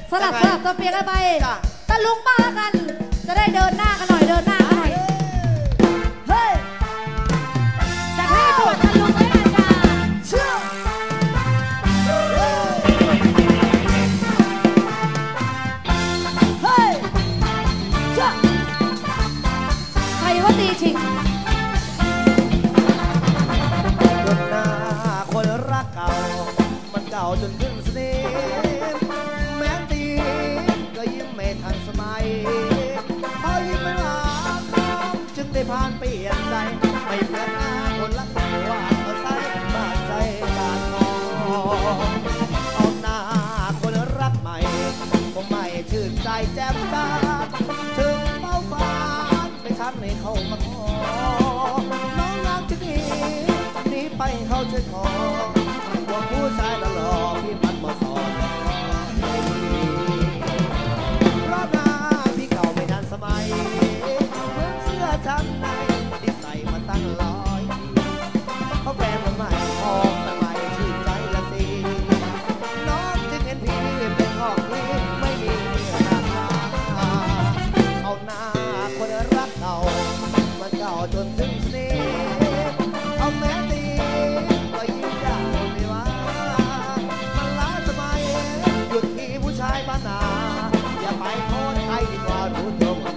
สลับตัวเปลี่ยนกันไปตะลุงป้ากันจะได้เดินหน้ากันหน่อยเดินหน้ากันหน่อยเฮ้ยจะให้ตรวจตะลุงไว้อาจารย์เชื่อเฮ้ยเชื่อใครว่าตีชิงคนหน้าคนรักเก่ามันเก่าจนขึ้นสนิมแม้ตีก็ยิ้มไม่ทันสมัยพอยิ้มไม่หวานจึงได้ผ่านเปลี่ยนใจไม่เหมือนหน้าคนรักเก่าว่าเอาใส่บ้านใจบานทองเอาหน้าคนรักใหม่คงไม่ชื่นใจแจ่มตาถึงเฝ้าฟ้าไม่ทันให้เข้ามาขอน้องรักจะหนีไปเขาช่วยขอว่าผู้ชายหล่อที่มันบ่สอนเพราะหน้าพี่เก่าไม่ทันสมัยเหมือนเสื้อชั้นในที่ใส่มาตั้ง100 ปีเพราะแฟนมันใหม่หอมแต่ใหม่ชื่นใจละสิน้องจึงเห็นพี่เป็นของที่ไม่มีราคาเอาหน้าคนรักเก่ามันเก่าจนถึงสนิทเอาแม้ตีก็ยิ้มได้ไม่ว่ามันล้าสมัยหยุดที่ผู้ชายบ้านนาอย่าไปโทษใครดีกว่ารู้ตัวว่า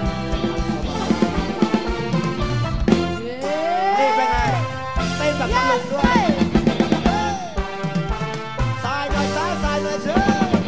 นี่เป็นไงเต้นแบบตลกด้วยสายหน่อยสายหน่อยเชื่อ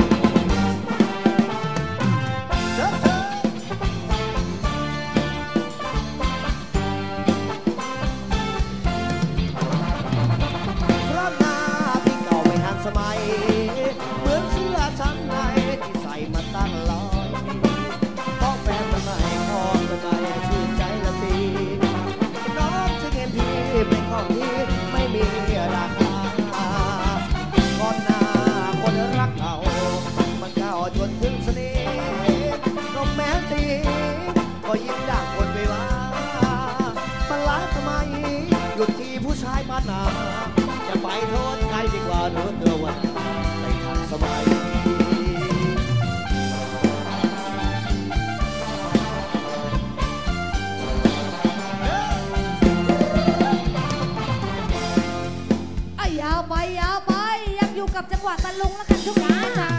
สมัยเหมือนเสื้อชั้นในที่ใส่มาตั้ง100 ปีเพราะแฟนมันใหม่หอมแต่ใหม่ชื่นใจละสิน้องจึงเห็นพี่เป็นของที่ไม่มีราคาก่อนหน้าคนรักเก่ามันเก่าจนถึงสนิทก็แม้ตีก็ยิ้มด่างคนไปว่ามันล้าสมัยหยุดที่ผู้ชายบ้านนาจะไปโทษใครดีกว่ารู้ตัวว่าไม่ทันสมัยยาวไปยังอยู่กับจังหวะตะลุงแล้วกันทุกท่านจ้า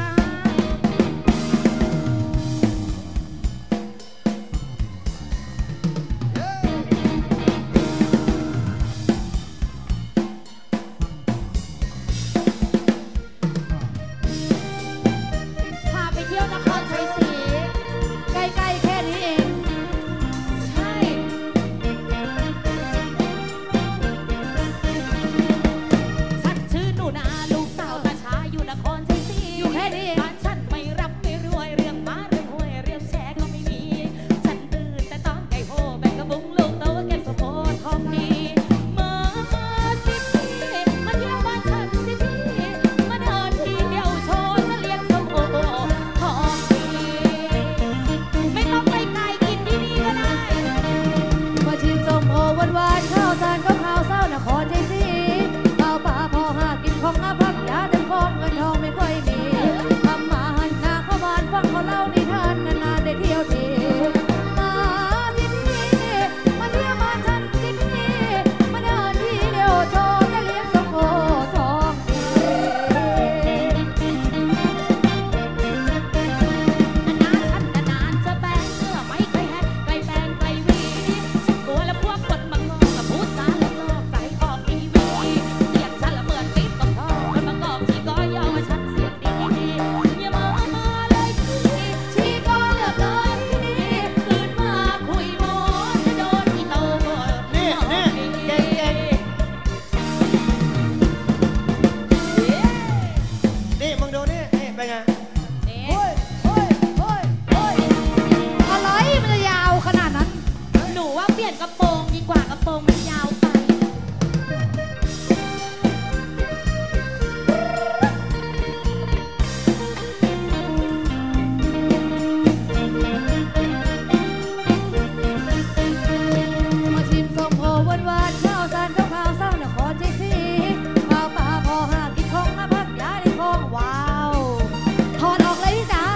ถอดออกเลยพี่จ๋า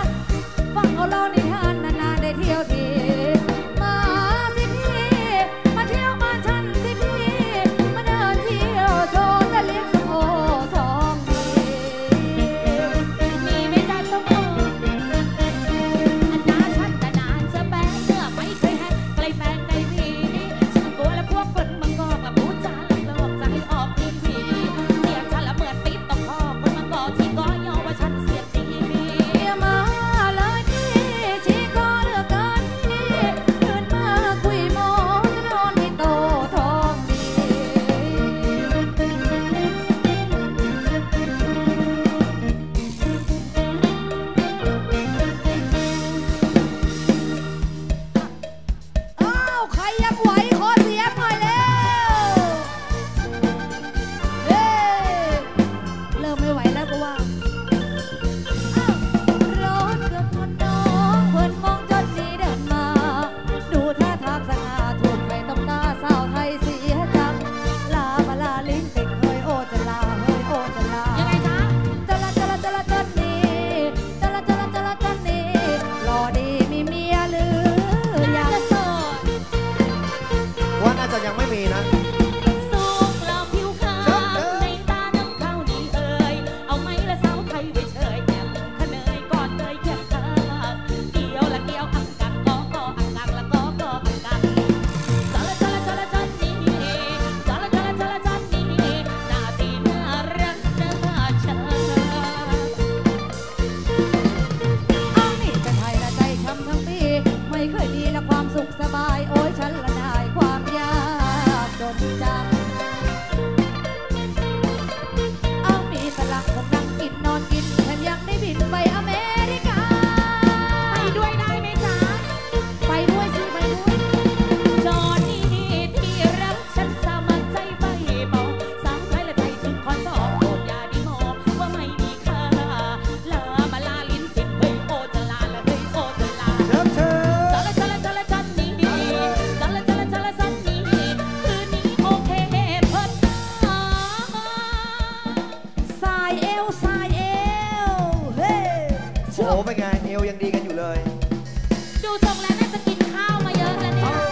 โอ้เป็นไงเอวยังดีกันอยู่เลยดูทรงแล้วน่าจะกินข้าวมาเยอะแล้วเนี่ย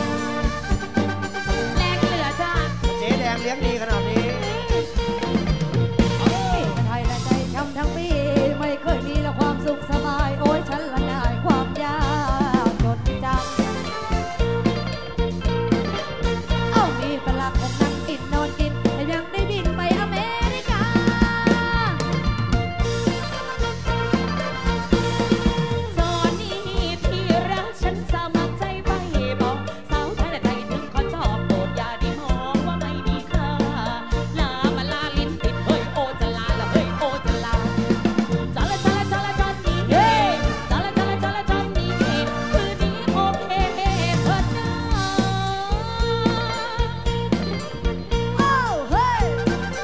แรงเหลือจ้าเจ๊แดงเลี้ยงดีขนาดนี้ไทยและใจช้ำทั้งปีไม่เคยมีแล้วความสุขสบายโอ้ยฉันละนายความยากจนจังเอามีฝรั่งคนนั่งกินนอนกินแต่ยังได้บินไปอเมริกาตอนนี้ที่รักฉันสมัครใจไปบอกสาวไทยและใจถึงขอชอบโปรดอย่าได้มองว่าไม่มีค่าลามาลาลิ้นติดเฮ้ยโอจะลาละเฮ้ยโอจะลาจอละจอละจอละจอนี่เฮ้จอละจอละจอละจอนี่เฮ้คืนนี้โอเคเถิดนะโอ้เฮ้ย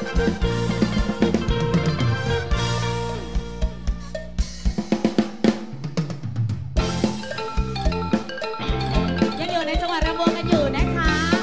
ยังอยู่ในจังหวัดระวงกันอยู่นะคะ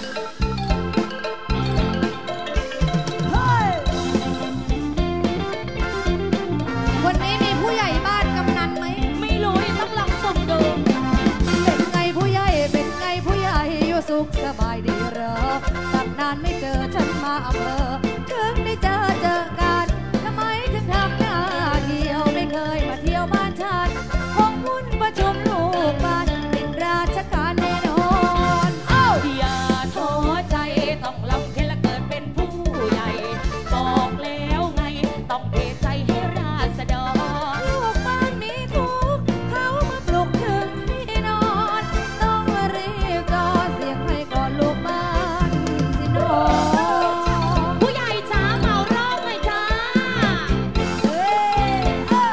วันนี้มีผู้ใหญ่บ้านกำนันไหมไม่รู้นี่ต้องลองสุ่มดูเป็นไงผู้ใหญ่เป็นไงผู้ใหญ่อยู่สุขสบายดีเหรอตั้งนานไม่เจอฉันมาอำเภอถึงได้เจอกันทำไมถึงทำหน้าเที่ยวไม่เคยมาเที่ยวบ้านฉันคงวุ่นประชุมลูกบ้านติดราชการแน่นอนเอ้าอย่าท้อใจต้องลำเพ็ญและเกิดเป็นผู้ใหญ่ บอกแล้วไงต้องเทใจให้ราษฎรลูกบ้านมีทุกข์เขามาปลุกถึงที่นอนต้องรีบต่อเสียงให้ก่อนลูกบ้านสินอนผู้ใหญ่จ้าเมารอบหน่อยจ้าเฮ้ยเอ้า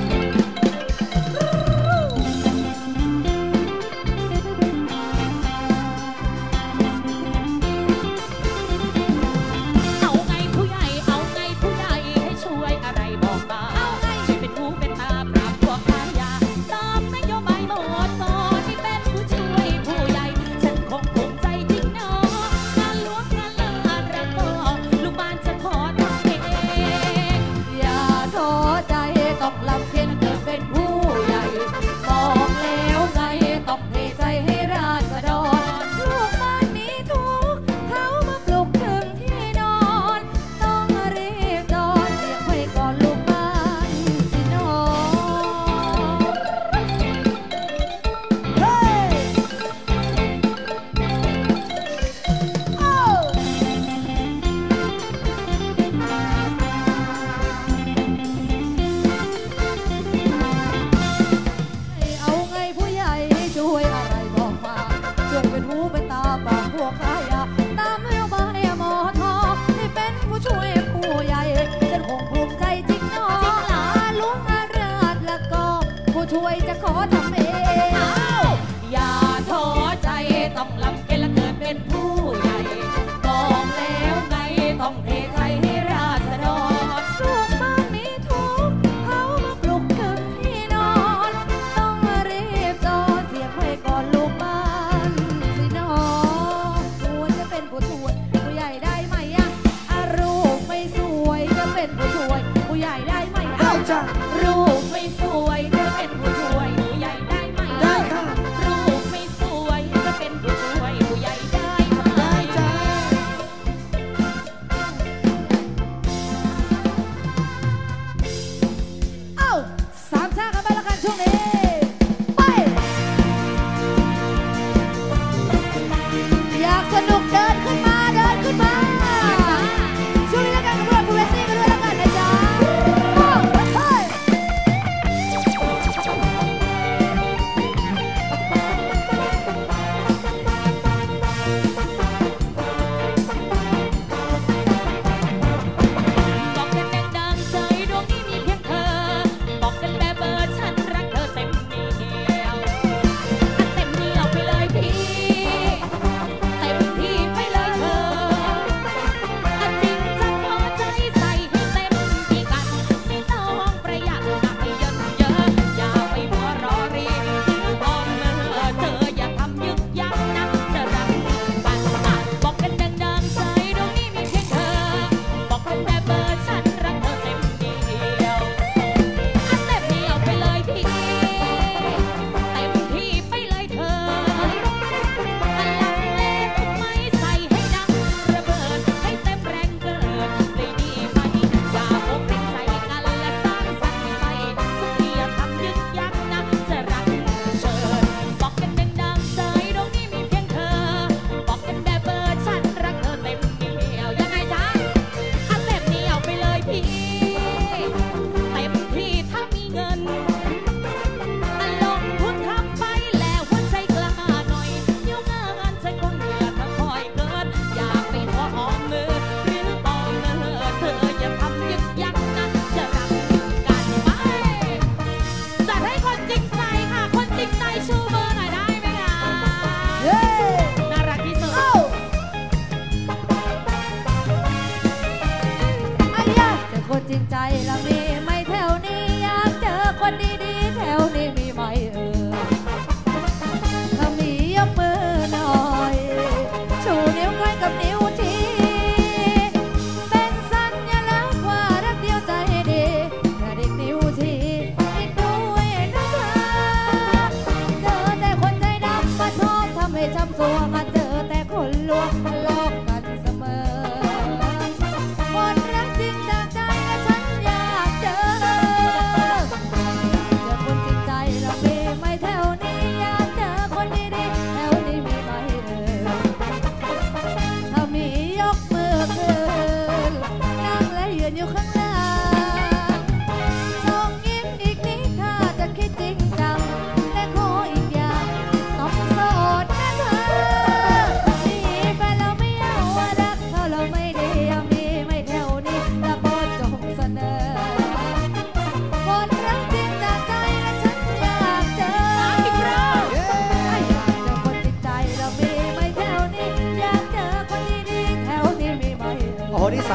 เอาไงผู้ใหญ่เอาไงผู้ใหญ่ให้ช่วยอะไรบอกมาช่วยเป็นหูเป็นตาปราบพวกค้ายาตามนโยบายหมดตอนที่เป็นผู้ช่วยผู้ใหญ่ฉันคงภูมิใจจริงเนาะงานหลวงงานลาดระเบิดลูกบ้านจะขอทำเองอย่าท้อใจต้องลำเพียรเกิดเป็นผู้ใหญ่บอกแล้วไงต้องเทใจให้ราษฎรลูกบ้านมีทุกข์เขามาปลุกถึงที่นอนต้องรีบนอนเสียงให้ก่อนลูกบ้านสินอนเฮ้ยโอ้ เอาไงผู้ใหญ่ช่วยอะไรบอกมาช่วยเป็นหูเป็นตาปากพวกขายาตามนโยบายหมอทอให้เป็นผู้ช่วยผู้ใหญ่ฉันคงภูมิใจจริงเนาะจริงหลาลุงอาราชแล้วก็ผู้ช่วยจะขอทำเองอย่าท้อใจต้องลำเพ็ญและเกิดเป็นผู้ใหญ่บอกแล้วไงต้องเทใจให้ราษฎรลูกบ้านมีทุกข์เขามาปลุกถึงที่นอนต้องรีบต่อเสียงให้ก่อนลูกบ้านสินอนควรจะเป็นผู้ช่วยผู้ใหญ่ได้ไหมอะรูปไม่สวยจะเป็นผู้ช่วยผู้ใหญ่ได้ไหมอะได้จ้ะรูปไม่สวยจะเป็นผู้ช่วยผู้ใหญ่ได้ไหมได้ค่ะรูปไม่สวยจะเป็นผู้ช่วยผู้ใหญ่ได้ไหมได้จ้ะเอ้าสามชากันไปแล้วกันช่วงนี้ไปอยากสนุกเดินขึ้นมาเดินขึ้นมาช่วงนี้แล้วกันกับเพื่อนคุณเวสซี่กันด้วยแล้วกันนะจ๊ะโอ้เฮ้ยบอกกันดังๆใจดวงนี้มีเพียงเธอ บอกกันแบบเบอร์ฉันรักเธอเต็ม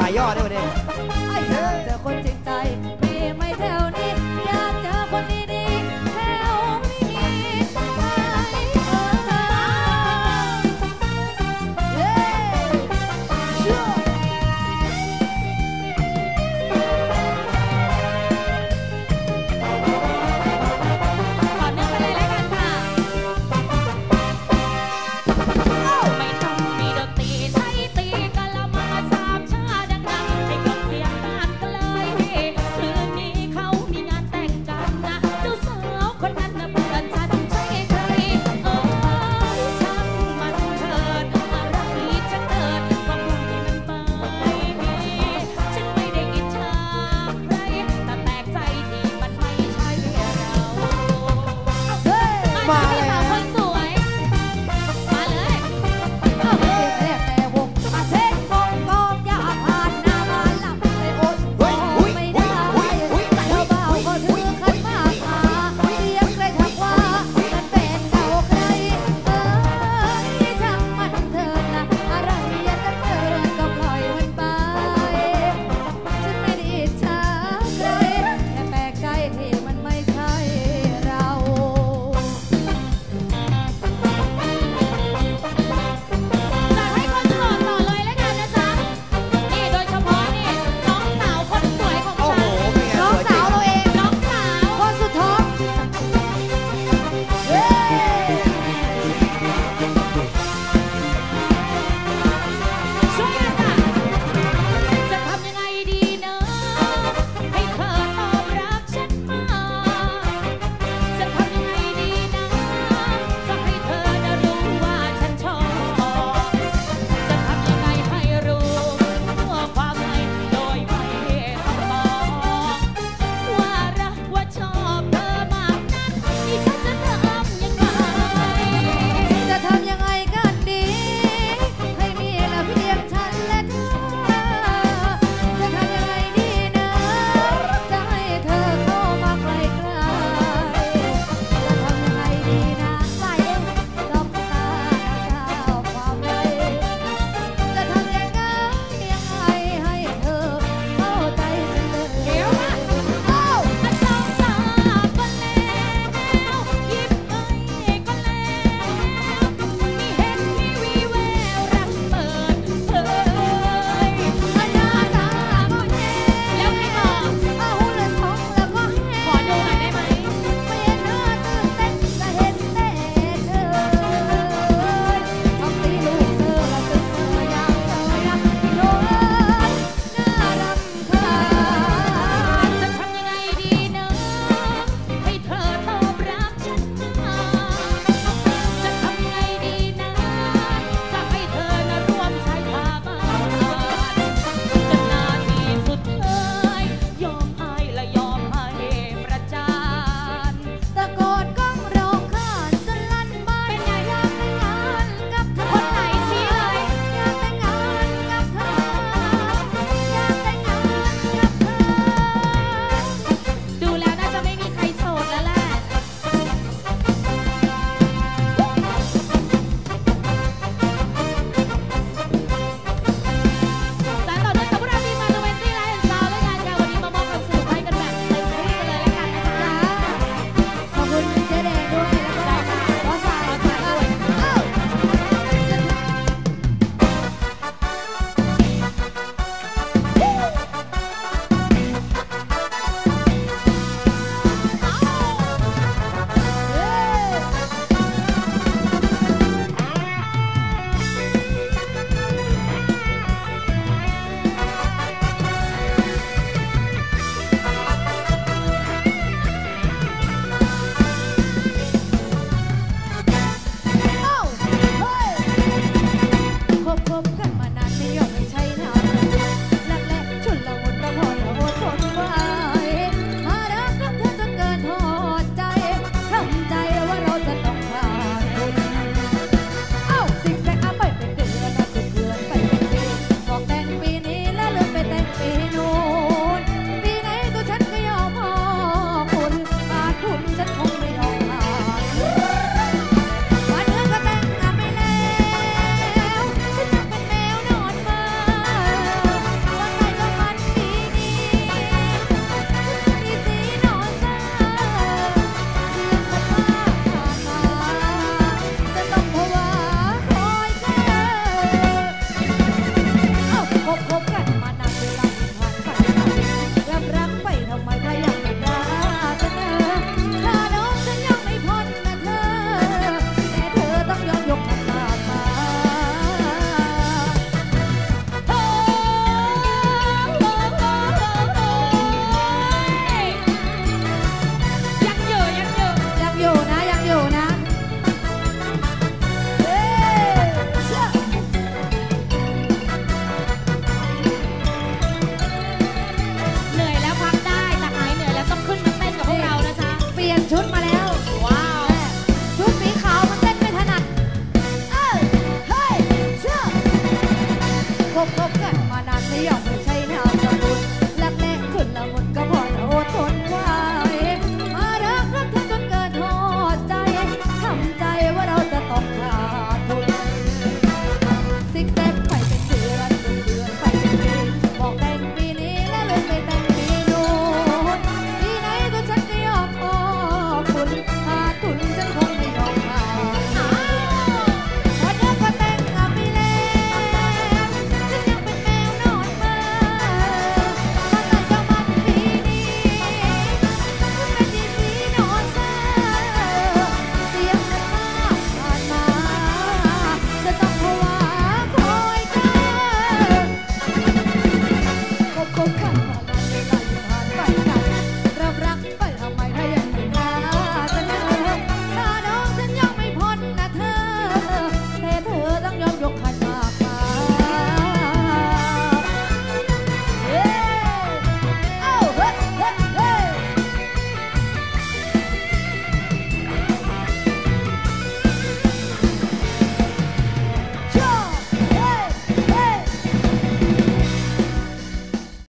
ายย่อได้ไหมเนี่ยอยากเจอคนจริงใจมีไหม่แถวนี้อยากเจอคนดีๆแถวนี้ไหมเฮ้ชั่วต่อเนื่องไปเลยแล้วกันค่ะไม่ต้องมีดนตรีใช้ตีกะละมาสามชาดังๆให้กลบเสียงงานกันเลยคืนนี้เขามีงานแต่งกันนะเจ้าสาวคนนั้นนะเพื่อนฉันใช่ใครช่างมันเถิดอะไรจะเกิดก็ปล่อยมันไปฉันไม่ได้อิจฉาใครแต่แปลกใจที่มันไม่ใช่เรามา